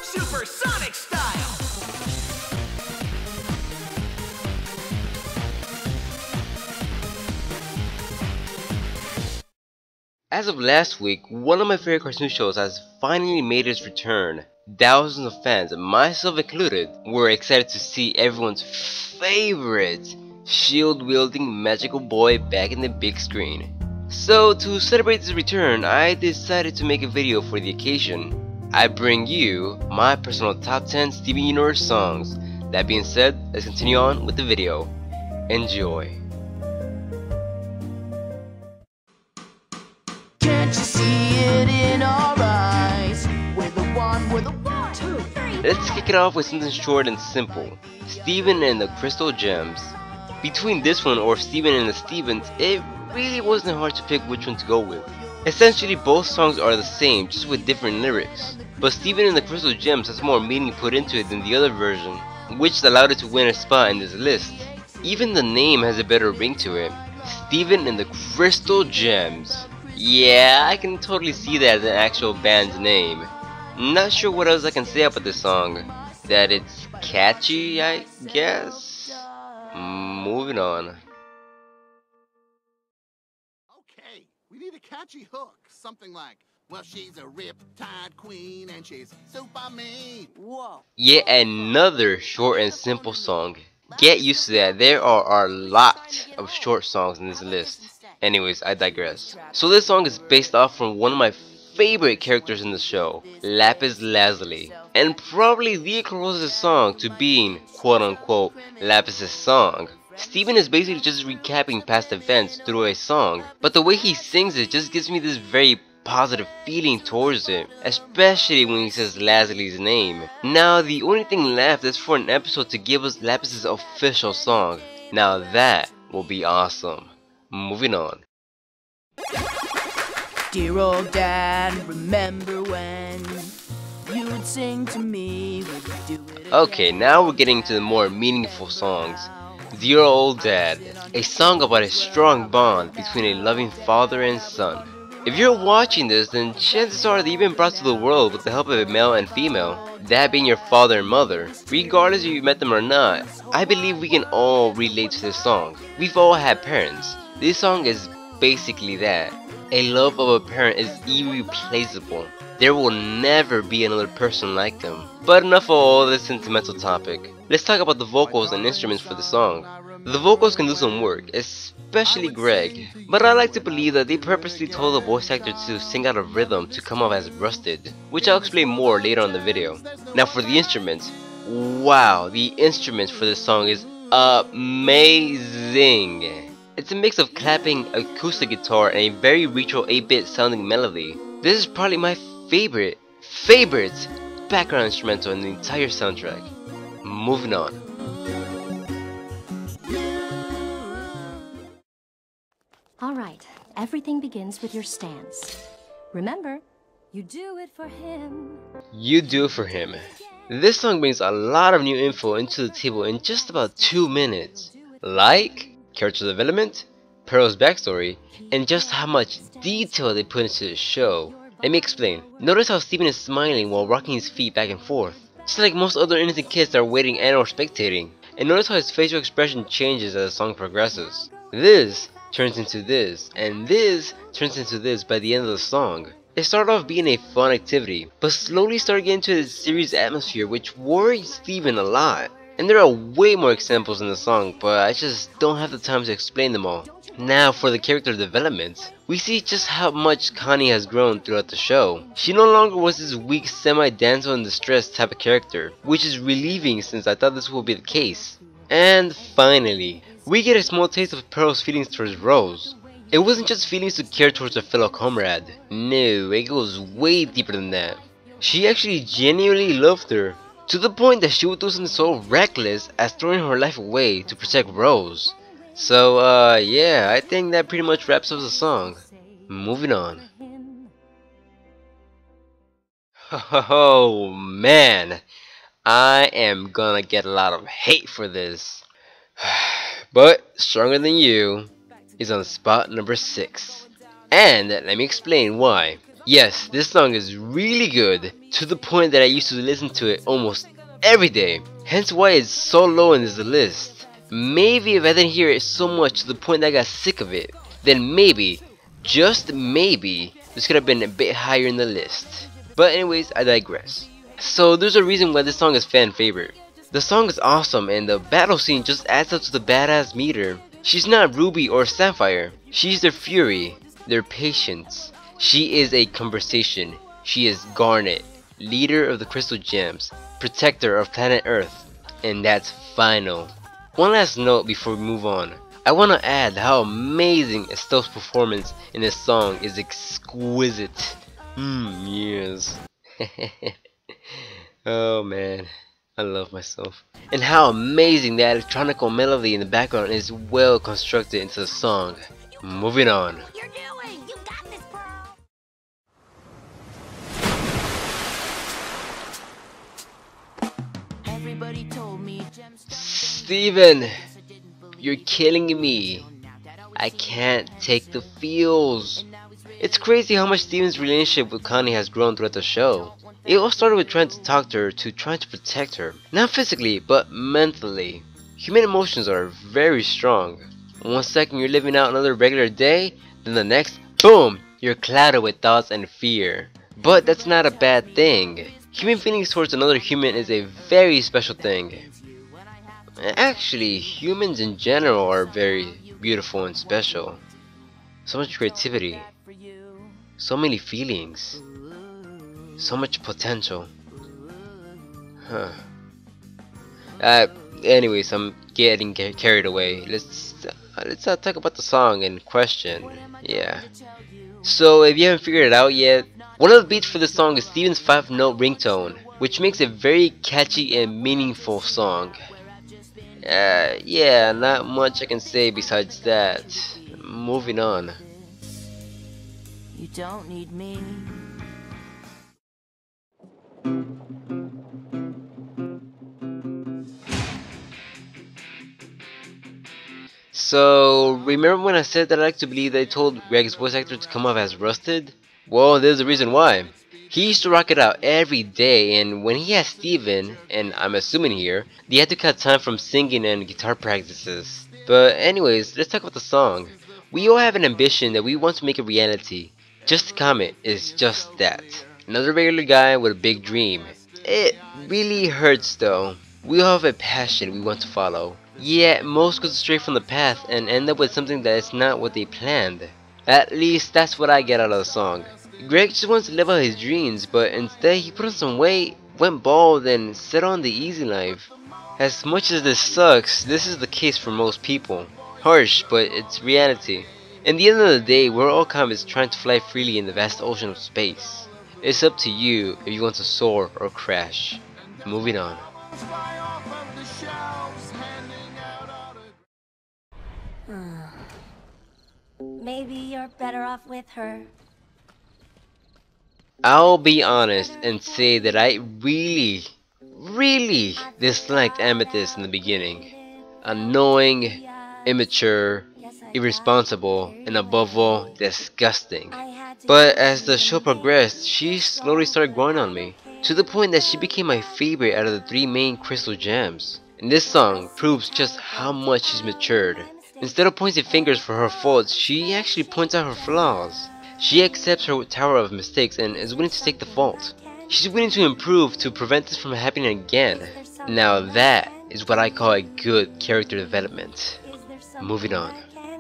supersonic style. As of last week, one of my favorite cartoon shows has finally made its return. Thousands of fans, myself included, were excited to see everyone's favorite shield-wielding magical boy back in the big screen. So to celebrate this return, I decided to make a video for the occasion. I bring you my personal top 10 Steven Universe songs. That being said, let's continue on with the video. Enjoy. Can't you see it in our eyes? We're the one, two, three. Let's kick it off with something short and simple. Steven and the Crystal Gems. Between this one or Steven and the Stevens, it really wasn't hard to pick which one to go with. Essentially both songs are the same, just with different lyrics. But Steven and the Crystal Gems has more meaning put into it than the other version, which allowed it to win a spot in this list. Even the name has a better ring to it. Steven and the Crystal Gems. Yeah, I can totally see that as an actual band's name. Not sure what else I can say about this song. That it's catchy, I guess? Moving on. Okay, we need a catchy hook. Something like, well, she's a riptide queen and she's super mean. Whoa. Yet another short and simple song. Get used to that, there are a lot of short songs in this list. Anyways, I digress. So this song is based off from one of my favorite characters in the show, Lapis Lazuli, and probably the closest song to being quote-unquote Lapis's song. Steven is basically just recapping past events through a song, but the way he sings it just gives me this very positive feeling towards it, especially when he says Lazuli's name. Now the only thing left is for an episode to give us Lapis's official song. Now that will be awesome. Moving on. Dear old dad, remember when you'd sing to me, would you do it again? Okay, now we're getting to the more meaningful songs. Dear Old Dad, a song about a strong bond between a loving father and son. If you're watching this, then chances are that you've been brought to the world with the help of a male and female, that being your father and mother. Regardless if you met them or not, I believe we can all relate to this song. We've all had parents. This song is basically that. A love of a parent is irreplaceable. There will never be another person like them. But enough of all this sentimental topic. Let's talk about the vocals and instruments for the song. The vocals can do some work, especially Greg, but I like to believe that they purposely told the voice actor to sing out of rhythm to come off as rusted, which I'll explain more later on the video. Now for the instruments, wow, the instruments for this song is amazing. It's a mix of clapping, acoustic guitar, and a very retro 8-bit sounding melody. This is probably my favorite background instrumental in the entire soundtrack. Moving on. Alright, everything begins with your stance. Remember, you do it for him. You do it for him. This song brings a lot of new info into the table in just about 2 minutes. Like character development, Pearl's backstory, and just how much detail they put into the show. Let me explain. Notice how Steven is smiling while rocking his feet back and forth, just like most other innocent kids that are waiting and or spectating. And notice how his facial expression changes as the song progresses. This turns into this, and this turns into this by the end of the song. It started off being a fun activity, but slowly started getting into a serious atmosphere which worried Steven a lot. And there are way more examples in the song, but I just don't have the time to explain them all. Now for the character development, we see just how much Connie has grown throughout the show. She no longer was this weak semi-damsel in distress type of character, which is relieving since I thought this would be the case. And finally, we get a small taste of Pearl's feelings towards Rose. It wasn't just feelings to care towards a fellow comrade. No, it goes way deeper than that. She actually genuinely loved her, to the point that she would do something so reckless as throwing her life away to protect Rose. So yeah, I think that pretty much wraps up the song. Moving on. Oh man, I am gonna get a lot of hate for this. But Stronger Than You is on spot number 6. And let me explain why. Yes, this song is really good, to the point that I used to listen to it almost every day, hence why it's so low in this list. Maybe if I didn't hear it so much to the point that I got sick of it, then maybe, just maybe, this could have been a bit higher in the list. But anyways, I digress. So there's a reason why this song is fan favorite. The song is awesome and the battle scene just adds up to the badass meter. She's not Ruby or Sapphire, she's their fury, their patience. She is a conversation. She is Garnet, leader of the Crystal Gems, protector of planet Earth, and that's final. One last note before we move on. I want to add how amazing Estelle's performance in this song is exquisite. Yes. Oh man, I love myself. And how amazing the electronical melody in the background is well constructed into the song. Moving on. You're doing! You got this, Pearl! Everybody told me Steven, you're killing me. I can't take the feels. It's crazy how much Steven's relationship with Connie has grown throughout the show. It all started with trying to talk to her to trying to protect her. Not physically, but mentally. Human emotions are very strong. One second you're living out another regular day, then the next, boom, you're clouded with thoughts and fear. But that's not a bad thing. Human feelings towards another human is a very special thing. Actually, humans in general are very beautiful and special. So much creativity, so many feelings, so much potential. Huh. Anyways, I'm getting carried away. Let's talk about the song in question. Yeah. So if you haven't figured it out yet, one of the beats for the song is Steven's 5-note ringtone, which makes a very catchy and meaningful song. Yeah, not much I can say besides that. Moving on. you don't need me. So, remember when I said that I like to believe they told Greg's voice actor to come off as rusted? Well, there's a reason why. He used to rock it out every day, and when he had Steven, and I'm assuming here, they had to cut time from singing and guitar practices. But anyways, let's talk about the song. We all have an ambition that we want to make a reality. Just Comet is just that. Another regular guy with a big dream. It really hurts though. We all have a passion we want to follow. Yet most go astray from the path and end up with something that is not what they planned. At least that's what I get out of the song. Greg just wants to live out his dreams, but instead he put on some weight, went bald, and set on the easy life. As much as this sucks, this is the case for most people. Harsh, but it's reality. In the end of the day, we're all comets trying to fly freely in the vast ocean of space. It's up to you if you want to soar or crash. Moving on. Maybe you're better off with her. I'll be honest and say that I really disliked Amethyst in the beginning. Annoying, immature, irresponsible, and above all, disgusting. But as the show progressed, she slowly started growing on me, to the point that she became my favorite out of the 3 main crystal gems. And this song proves just how much she's matured. Instead of pointing fingers for her faults, she actually points out her flaws. She accepts her tower of mistakes and is willing to take the fault. She's willing to improve to prevent this from happening again. Now that is what I call a good character development. Moving on.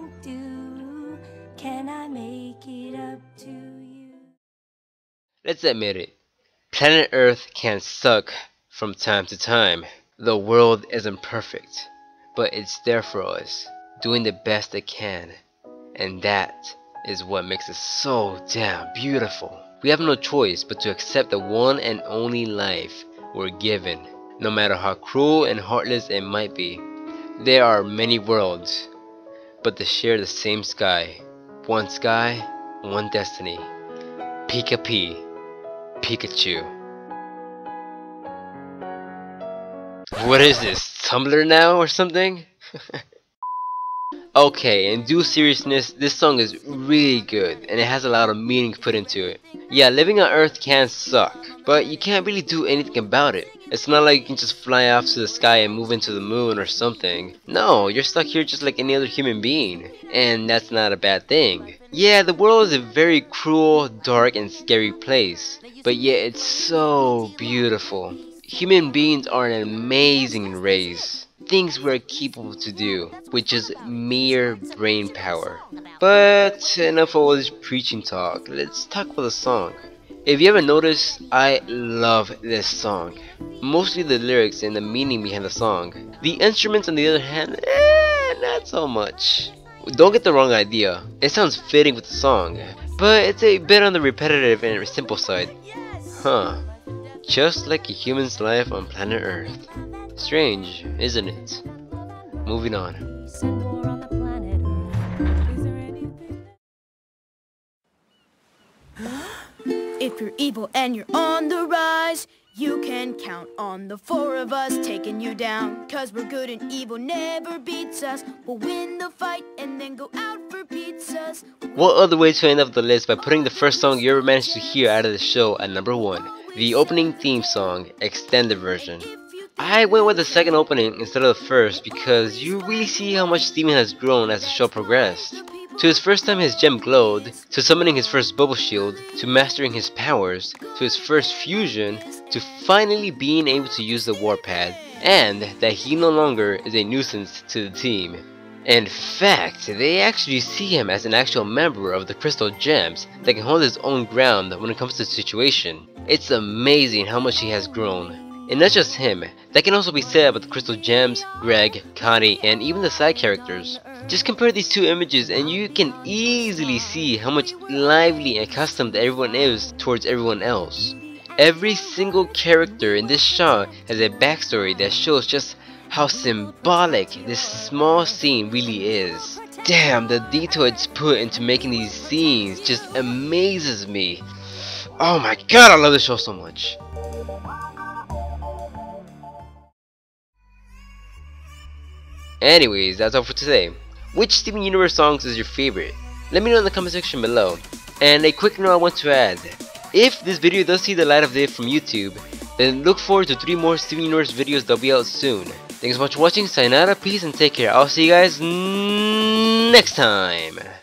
Let's admit it. Planet Earth can suck from time to time. The world isn't perfect, but it's there for us, doing the best it can. And that is what makes it so damn beautiful. We have no choice but to accept the one and only life we're given, no matter how cruel and heartless it might be. There are many worlds, but they share the same sky. One sky, one destiny. Pika-Pee, Pikachu. What is this, Tumblr now or something? Okay, in due seriousness, this song is really good, and it has a lot of meaning put into it. Yeah, living on Earth can suck, but you can't really do anything about it. It's not like you can just fly off to the sky and move into the moon or something. No, you're stuck here just like any other human being, and that's not a bad thing. Yeah, the world is a very cruel, dark, and scary place, but yet it's so beautiful. Human beings are an amazing race. Things we're capable to do, with just mere brain power. But enough of all this preaching talk, let's talk about the song. If you ever noticed, I love this song. Mostly the lyrics and the meaning behind the song. The instruments on the other hand, not so much. Don't get the wrong idea, it sounds fitting with the song, but it's a bit on the repetitive and simple side. Huh. Just like a human's life on planet Earth. Strange, isn't it? Moving on. Send war on the planet Earth. Is there anything? If you're evil and you're on the rise, you can count on the four of us taking you down. 'Cause we're good and evil never beats us. We'll win the fight and then go out for pizzas. What other way to end up the list by putting the first song you ever managed to hear out of the show at number 1? The opening theme song, extended version. I went with the second opening instead of the first because you really see how much Steven has grown as the show progressed. To his first time his gem glowed, to summoning his first bubble shield, to mastering his powers, to his first fusion, to finally being able to use the warpad, and that he no longer is a nuisance to the team. In fact, they actually see him as an actual member of the Crystal Gems that can hold his own ground when it comes to the situation. It's amazing how much he has grown. And not just him, that can also be said about the Crystal Gems, Greg, Connie, and even the side characters. Just compare these two images and you can easily see how much lively and accustomed everyone is towards everyone else. Every single character in this show has a backstory that shows just how symbolic this small scene really is. Damn, the detail it's put into making these scenes just amazes me. Oh my god, I love this show so much. Anyways, that's all for today. Which Steven Universe songs is your favorite? Let me know in the comment section below. And a quick note I want to add. If this video does see the light of day from YouTube, then look forward to 3 more Steven Universe videos that'll be out soon. Thanks so much for watching, sayonara, peace, and take care. I'll see you guys next time.